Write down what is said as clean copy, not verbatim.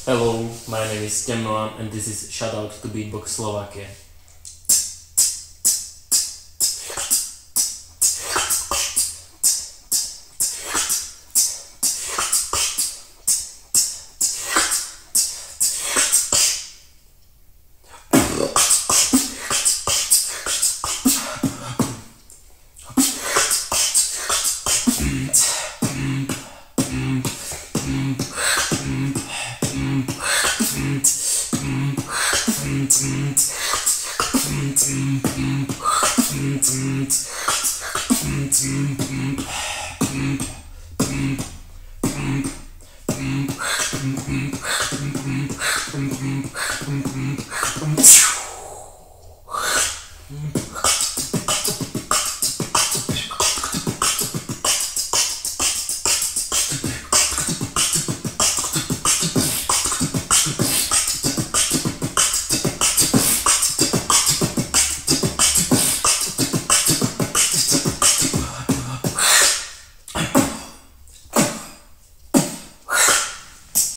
Hello, my name is Ken Nolan and this is Shoutout to Beatbox Slovakia.